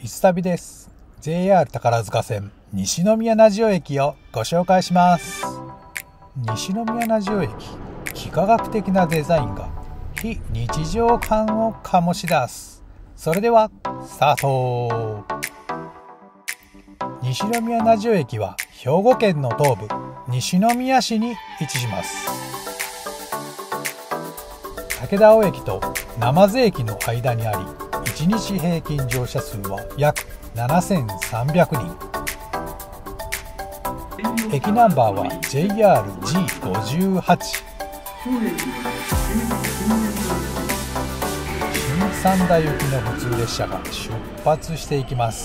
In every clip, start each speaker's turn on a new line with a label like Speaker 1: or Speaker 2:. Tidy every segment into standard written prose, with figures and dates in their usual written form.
Speaker 1: いつ旅です。 JR 宝塚線西宮名塩駅をご紹介します。西宮名塩駅、幾何学的なデザインが非日常感を醸し出す。それではスタート。西宮名塩駅は兵庫県の東部西宮市に位置します。武田尾駅と鯰津駅の間にあり、1日平均乗車数は約7300人。駅ナンバーは JRG58。新三田行きの普通列車が出発していきます。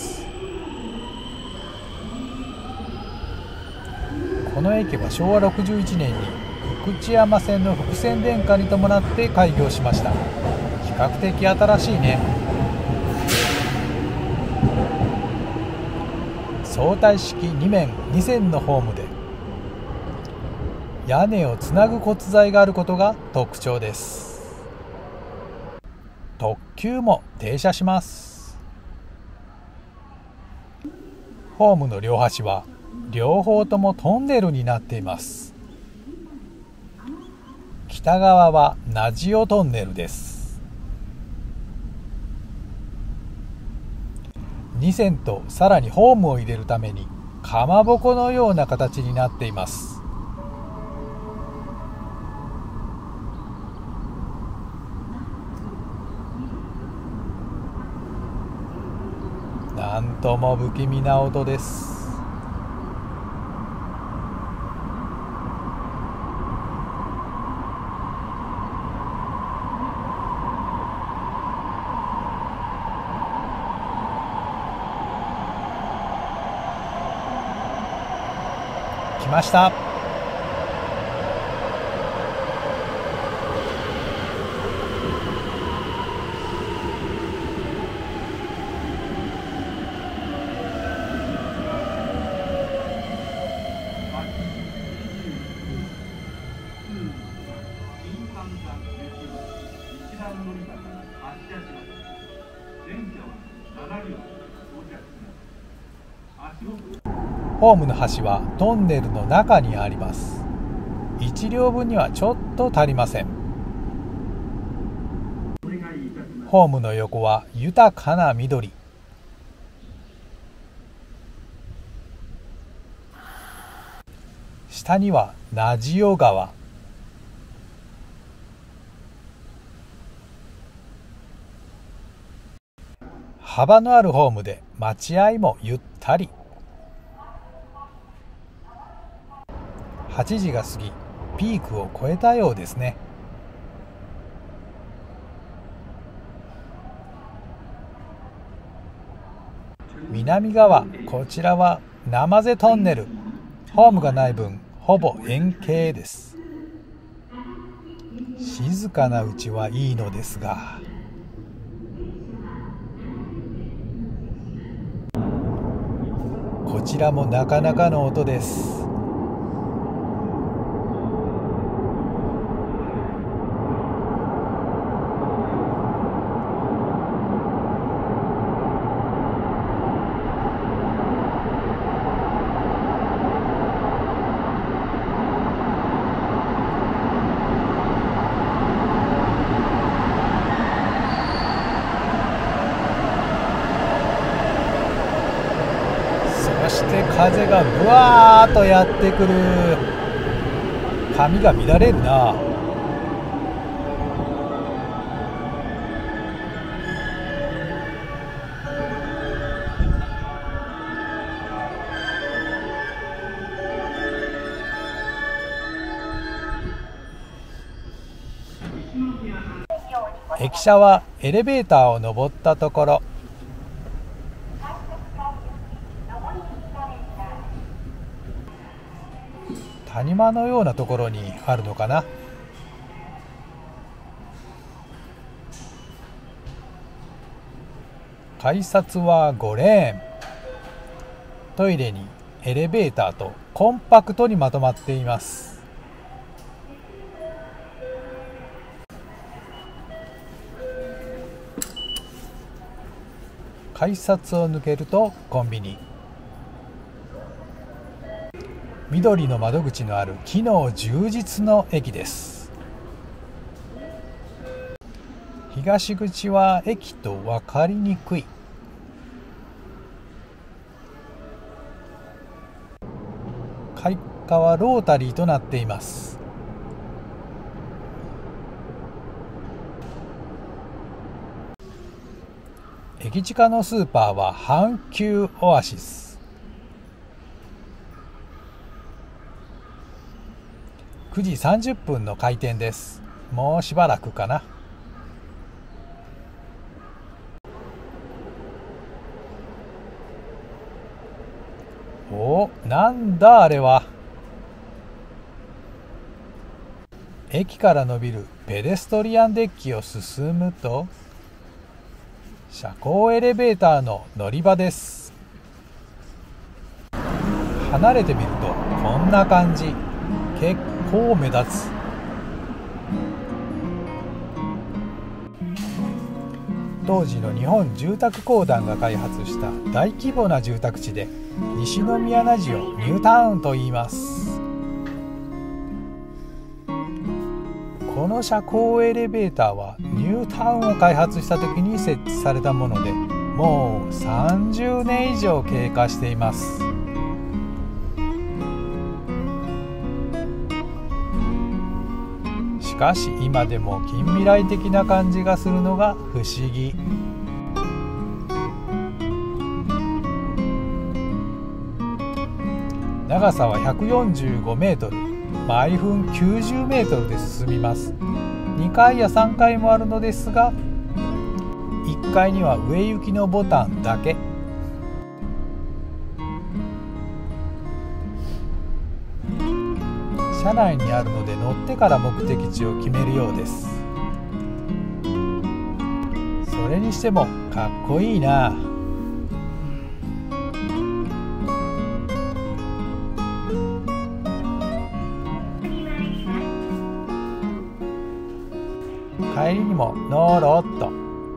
Speaker 1: この駅は昭和61年に福知山線の複線電化に伴って開業しました。比較的新しいね。相対式2面2線のホームで屋根をつなぐ骨材があることが特徴です。特急も停車します。ホームの両端は両方ともトンネルになっています。北側は名塩トンネルです。2線とさらにホームを入れるためにかまぼこのような形になっています。なんとも不気味な音です。来ました。ホームの端はトンネルの中にあります。1両分にはちょっと足りません。ホームの横は豊かな緑。下には名塩川。幅のあるホームで待合もゆったり。8時が過ぎ、ピークを越えたようですね。南側、こちらは鯰津トンネル。ホームがない分ほぼ円形です。静かなうちはいいのですが、こちらもなかなかの音です。そして風がブワーッとやってくる。髪が乱れるな。駅舎はエレベーターを上ったところ。谷間のようなところにあるのかな。改札は5レーン。トイレにエレベーターとコンパクトにまとまっています。 改札を抜けるとコンビニ。緑の窓口のある機能充実の駅です。東口は駅と分かりにくい。階下はロータリーとなっています。駅近のスーパーは阪急オアシス。9時30分の開店です。もうしばらくかな。お、なんだあれは。駅から伸びるペデストリアンデッキを進むと、車高エレベーターの乗り場です。離れてみるとこんな感じ。結構目立つ。当時の日本住宅公団が開発した大規模な住宅地で、西宮ラジオニュータウンと言います。この車高エレベーターはニュータウンを開発した時に設置されたもので、もう30年以上経過しています。しかし今でも近未来的な感じがするのが不思議。長さは145メートル、毎分90メートルで進みます。2階や3階もあるのですが、1階には上行きのボタンだけ。車内にあるので乗ってから目的地を決めるようです。それにしてもかっこいいな。帰りにも乗ろっと。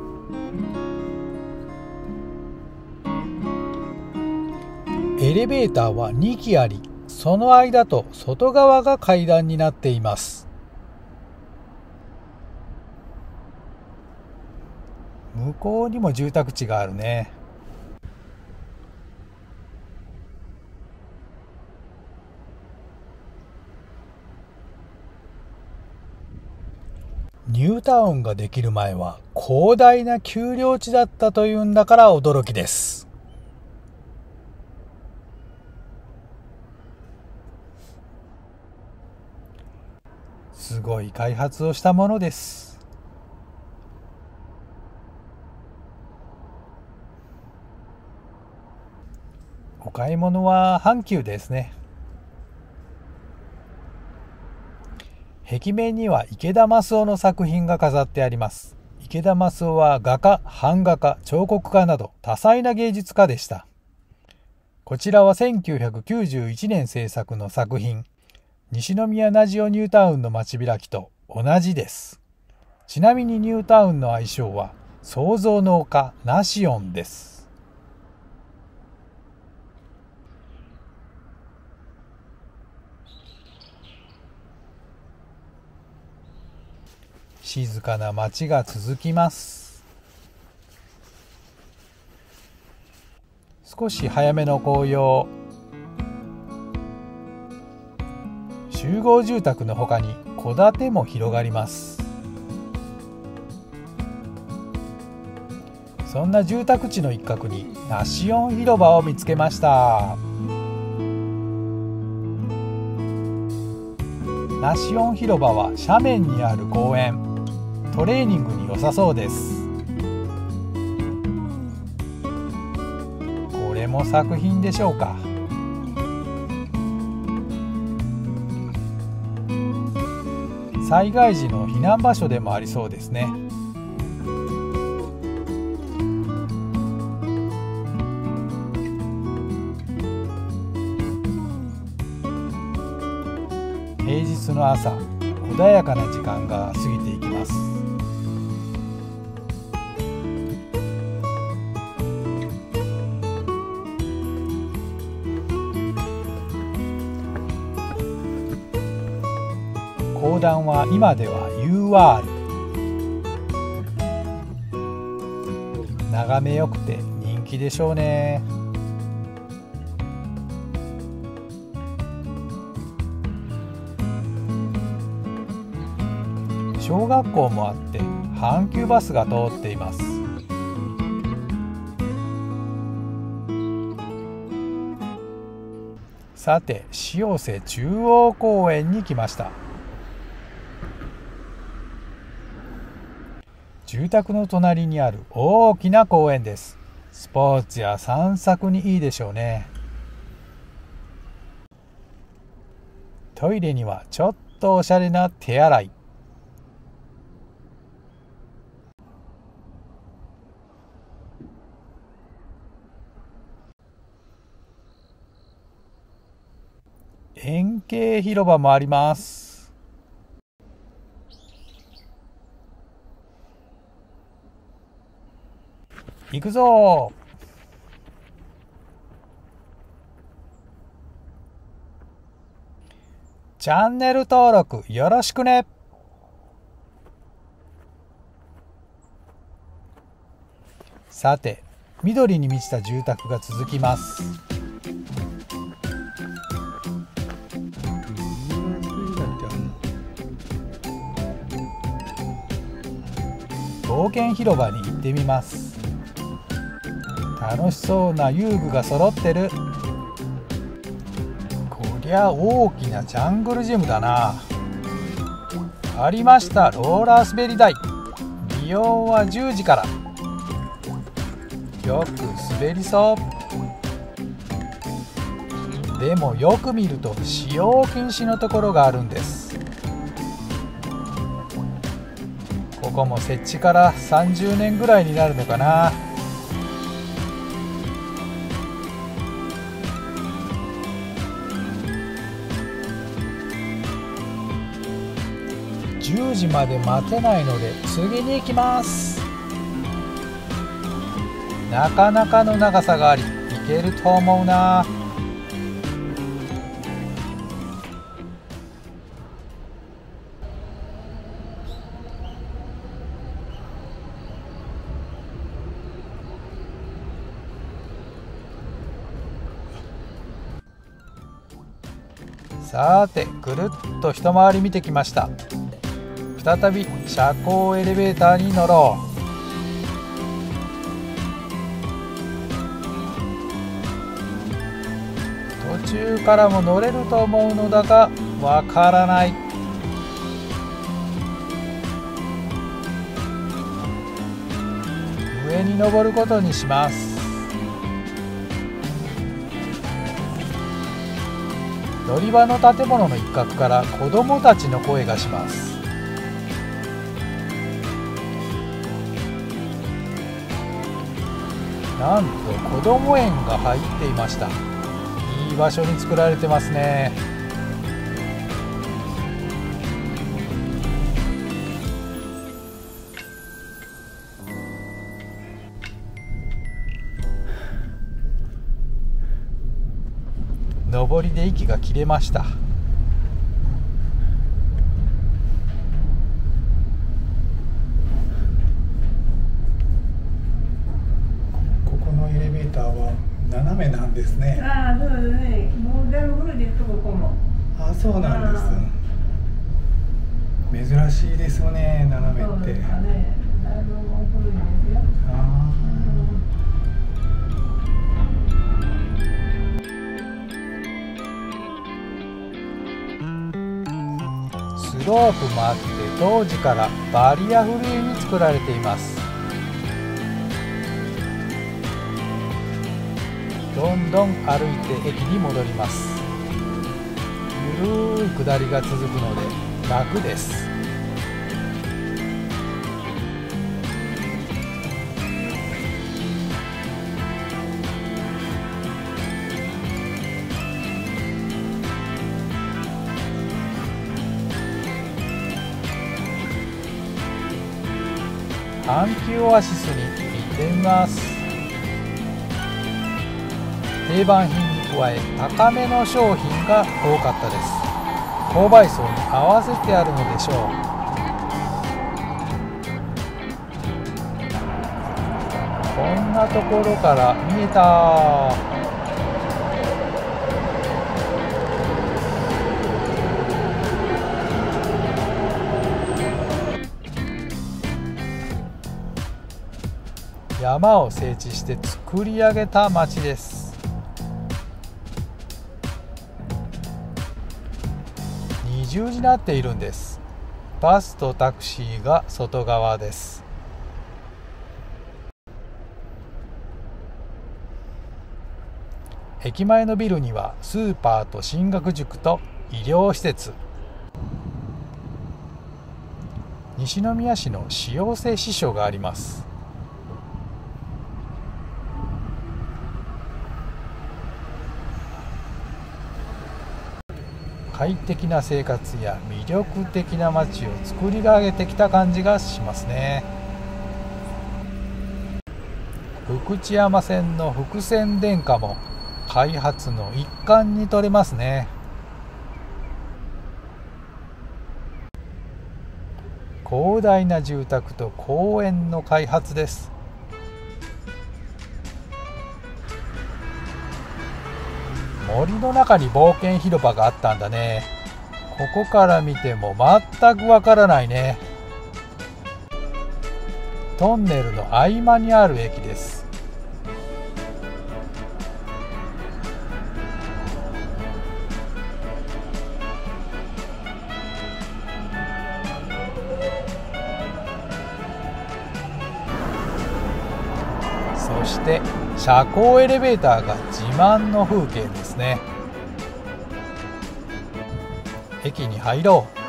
Speaker 1: エレベーターは2基あり、その間と外側が階段になっています。向こうにも住宅地があるね。ニュータウンができる前は広大な丘陵地だったというんだから驚きです。すごい開発をしたものです。お買い物は阪急ですね。壁面には池田益夫の作品が飾ってあります。池田益夫は画家、版画家、彫刻家など多彩な芸術家でした。こちらは1991年制作の作品。西宮ラジオニュータウンの街開きと同じです。ちなみにニュータウンの愛称は創造の丘ナシオンです。静かな街が続きます。少し早めの紅葉。集合住宅の他に戸建ても広がります。そんな住宅地の一角にナシオン広場を見つけました。ナシオン広場は斜面にある公園。トレーニングに良さそうです。これも作品でしょうか。災害時の避難場所でもありそうですね。平日の朝、穏やかな時間が過ぎていきます。 横断は今では UR。 眺めよくて人気でしょうね。小学校もあって阪急バスが通っています。さて、塩瀬中央公園に来ました。住宅の隣にある大きな公園です。スポーツや散策にいいでしょうね。トイレにはちょっとおしゃれな手洗い。円形広場もあります。行くぞ。チャンネル登録よろしくね。さて、緑に満ちた住宅が続きます。冒険広場に行ってみます。楽しそうな遊具が揃ってる。こりゃ大きなジャングルジムだな。ありました、ローラー滑り台。利用は10時から。よく滑りそう。でもよく見ると使用禁止のところがあるんです。ここも設置から30年ぐらいになるのかな。10時まで待てないので次に行きます。なかなかの長さがあり、行けると思うな。さて、ぐるっと一回り見てきました。再び車高エレベーターに乗ろう。途中からも乗れると思うのだがわからない。上に登ることにします。乗り場の建物の一角から子どもたちの声がします。なんと子ども園が入っていました。いい場所に作られてますね。上りで息が切れました。ここのエレベーターは斜めなんですね。
Speaker 2: ああ、そうですね。もうだいぶ古いですここも。
Speaker 1: あ、そうなんです。珍しいですよね、斜めって。
Speaker 2: そうですかね。だいぶもう古いですよ。
Speaker 1: スロープもあって当時からバリアフリーに作られています。どんどん歩いて駅に戻ります。ゆるい下りが続くので楽です。阪急オアシスに行ってみます。定番品に加え高めの商品が多かったです。 購買層に合わせてあるのでしょう。こんなところから見えた。山を整地して作り上げた町です。二重になっているんです。バスとタクシーが外側です。駅前のビルにはスーパーと進学塾と医療施設、西宮市の私用制支所があります。快適な生活や魅力的な街を作り上げてきた感じがしますね。福知山線の福泉電化も開発の一環に取れますね。広大な住宅と公園の開発です。森の中に冒険広場があったんだね。ここから見ても全くわからないね。トンネルの合間にある駅です。そして車高エレベーターが自慢の風景ですね。駅に入ろう。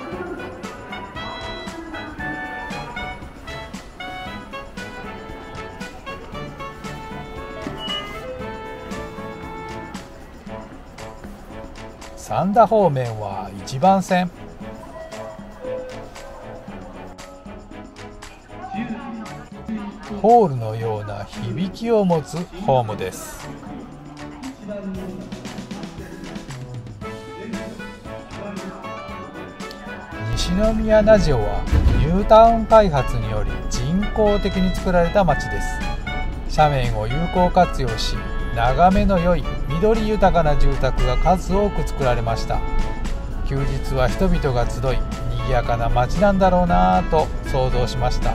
Speaker 1: 三田方面は1番線。ホールのような響きを持つホームです。西宮名城はニュータウン開発により人工的に作られた街です。斜面を有効活用し、眺めの良い緑豊かな住宅が数多く作られました。休日は人々が集い、賑やかな街なんだろうなぁと想像しました。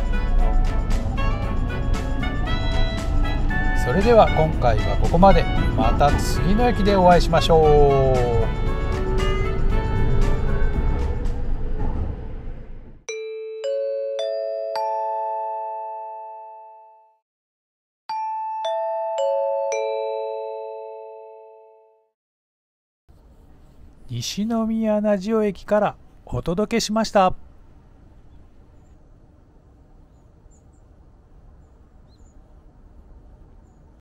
Speaker 1: それでは今回はここまで。また次の駅でお会いしましょう。西宮名城駅からお届けしました。